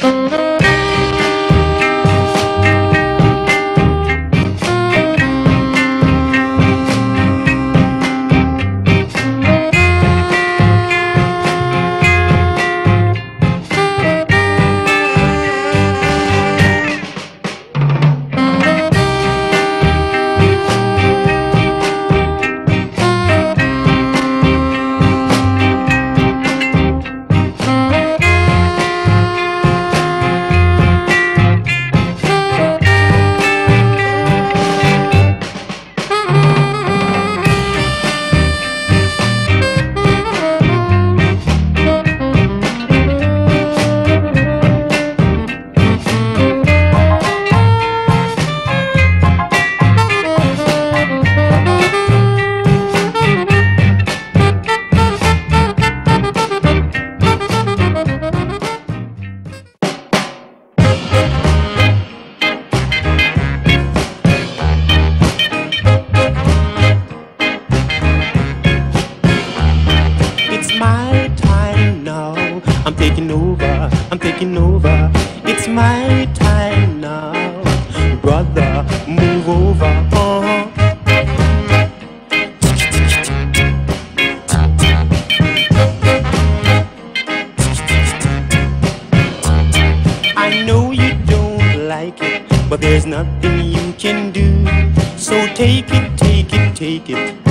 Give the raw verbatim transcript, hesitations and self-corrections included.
I'm taking over, I'm taking over. It's my time now. Brother, move over. Uh-huh. I know you don't like it, but there's nothing you can do. So take it, take it, take it.